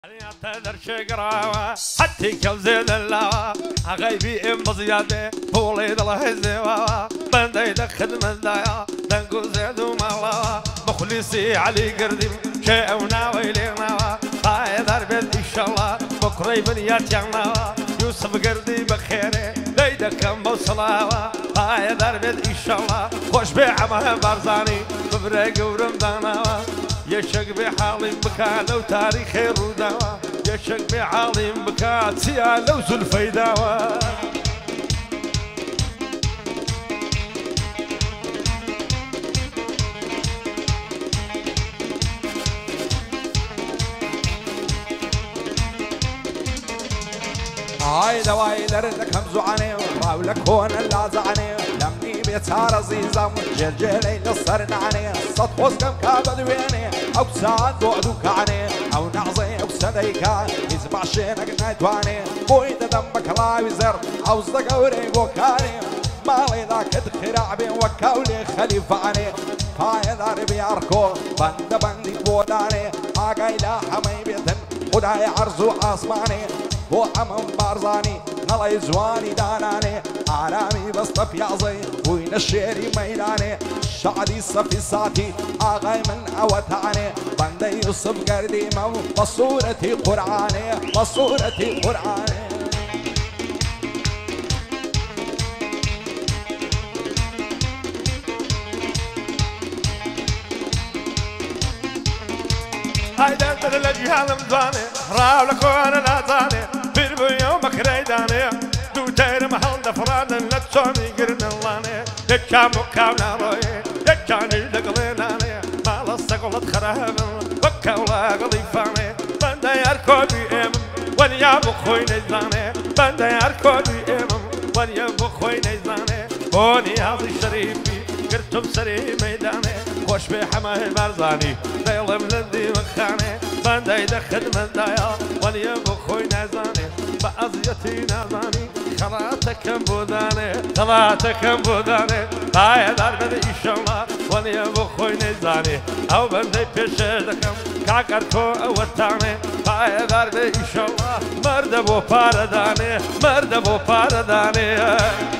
تقدر شقراوة حتى كوزين الله غايبي ام زيادة بولي الله زوا بندي دخل من دايا دنقو زيدو مالا مخلصي علي قردم شاونا ويلينا هاي ضربت ان شاء الله بكره بنيات يانا يوسف قردي بخيره ليدك موصلاوة هاي ضربت ان شاء الله خوش بعمها برزاني ببرق ورمضاناوة يشق بحالي بكا لو تاريخي روداوة يشق بحالي بكا سيا لو زلفي داوة هاي دواي درنك همزو عني وراولك هون اللازعني لمني بيتار عزيزة جلجلي نصرنا عني سطوز كم كابد ويني او ساعد بعدوك عني او نعزي او سديكا يزبع شينك نايتواني بويد دمك لا وزر او صدقوري بوكاني مالي ذاك ادخراع بين وكاولي خليفة عني هاي ضاربي اركو بندي بوداني اقاي لا حمي بيتن خداي عرزو عصماني هو عمم بارزاني نلاي زواني داناني عرامي بسطف يعزي وين الشيري ميداني شعدي صفي ساتي آغاي من أوتاني بندي يوسف قردي مو بصورتي قرعاني بصورتي قرعاني هاي دندر الجهال مزاني راولك وانا نازاني بيربو يومك ريداني دو تير محل دفران لتسوني قرن اللاني دكامو كامنا روي دكاني لقليناني مال السقلت خراب وكاولا قضيفاني بندا يركو بي امم ونيا بخوي نيزاني بندا يركو بي امم ونيا بخوي نيزاني بوني هذا الشريفي قرتم سري ميداني خوش بحماه برزاني ديلم لندي مخاني بندا يدخل من دايا ونيا بخوي نازاني بأزيتي نازاني خلاتك بوداني خلاتك بوداني هاي ضربة إن شاء الله ونيا بخوي نازاني أو بندي بيشدكم كاكركو أوتاني هاي ضربة إن شاء الله مردبو بارداني مردبو بارداني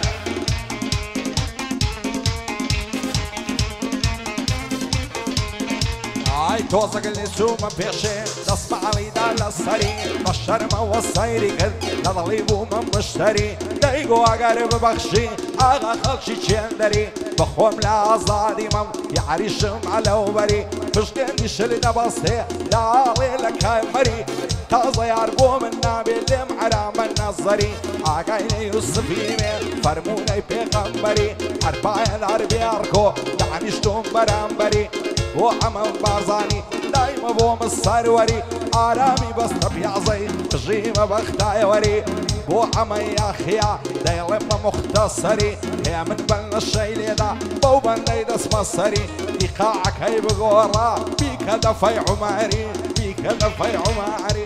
هاي توزق النسوم بيشين نصب علي دال الصري بالشرمة والصيري قد نضليبو من مشتري دايقو اقارب بخشي اغا خلشي تشندري بخوم لا ازادي مم يعريشم على وبري فشتين يشلنا بصي لا علي لك هاي مري تازا يارقو منا باللي معرام النظري اقايني يوسفيني فرموني بيغمبري اربعين العربي اركو دعنيشتم برامبري وعمم بارزاني دايما بوم السروري آرامي بس بيعزي جيمة بختاي وري وعمي يا خيا دايما مختصري هي من بلنا الشيلي دا بو بندي دس مصري إيقاعك هي بغورا بيك دفي عماري بيك دفي عماري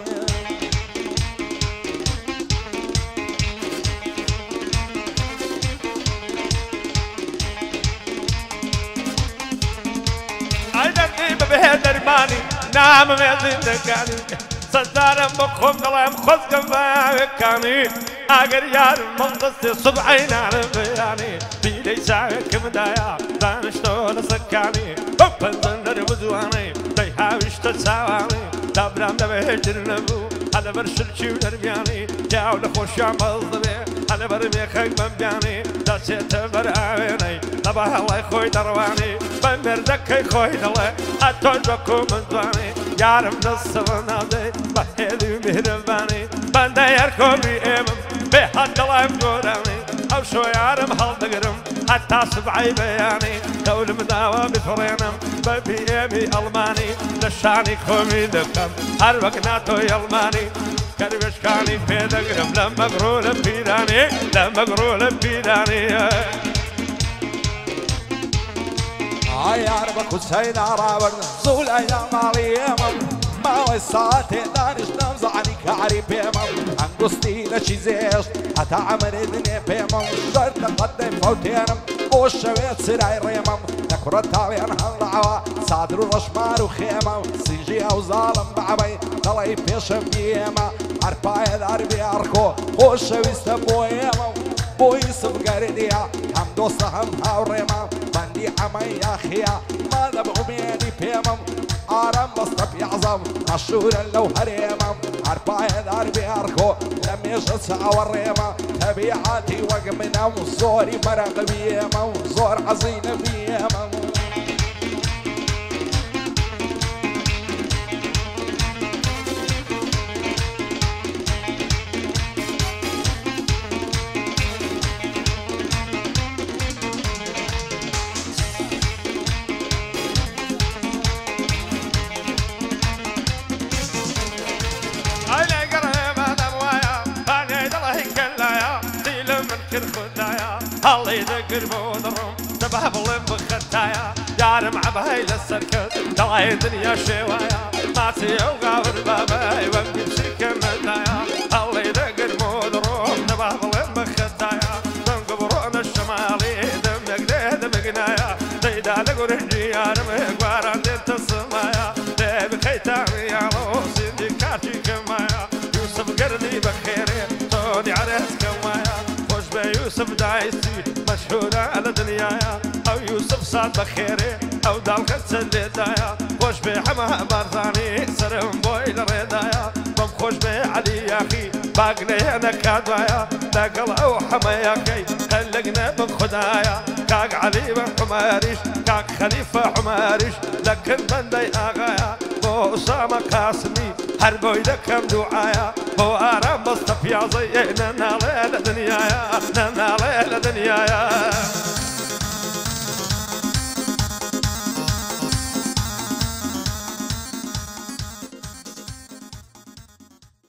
درماني نعم مازن دكاني صدارم بخوم قلم خذ كفاكاني اگر يار منقص صبعين على بياني بيلي ساك مدايا دانشتو لسكاني ببنزن بزواني ديهاوش تساواني دابرام دبهجر نبو على برشل شو دربياني جاو لخوش عمل ضبي على برمي خيق مبياني داسيت برعاويني نبه الله خوي درواني بمردكي خوي دلي اتوجكو من دواني يارم نصف نادي بحيدي مهرباني بندا يركو بي امم بحد الله مقوراني او شو يارم هل دقرم حتى سبعي بياني دول مداوى بفرينم ببي امي الماني نشاني خومي دكم هربك ناتو يلماني كربش كاني في دقرم لما قرول بيداني لما قرول بيداني هاي عربك وسيد عرابك زول ايام عليهم ما وساتي دانش نمزعني كعري بيمم انقصتي لشي زيش هتعمل اذني بيمم شرط قدم فوتينم والشويت سراي ريمم نكرة تاوي انهل بەعەوە سادر و ڕەشمار و خێمە سینجی ئەو زاڵم بەعەبەی دەڵێی پێشە بێمە هەرپایەدار بێ ئەڕکۆ خۆشەویستە بۆ ئێمە بۆی سفگەردیە هەم دۆستە هەم هاوڕێمە بەندی ئەمەی یاخیە مادە بڵمێنی پێمەم ئارام بەستە پیازەم مەشهورە لەو هەرێمەم هەرپایەدار بێ ئەڕکۆ لە مێژە چاوەڕێمە تەبیعاتی وەک منەم زۆری مەرەق بێمە و زۆر حەزینە بێمە هالي ذكر بودرم تبه بلم بختايا يارم عبهي للسركت دلعي دنيا شوايا ما تيوغا بالباباي وانقب شركة مدايا هالي ذكر بودرم تبه بلم بختايا وانقب رؤنا الشمالي دم يقدي دم قنايا زيدا لقر الجيارم اقواران دينت السمايا دي بخيتامي يا روسي دي كارتي كمايا يوسف قردي بخيري صوني عريس كمايا يوسف دايسي مشهورة على دنيايا أو يوسف صاد بخيري أو دالك تسليدايا خوش بي حما بارزاني سرم بوي لريدايا بم خوش بي علي ياخي باقني أنا كادوايا داقل أو حما ياخي خلقنا من خدايا كاق علي من حماريش كاق خليفة حماريش لكن من دي آغايا بو أسامة قاسمي هربوي لكم دعايا بو آرام بسطة بيازي ننالي لدنيايا ننالي لدنيايا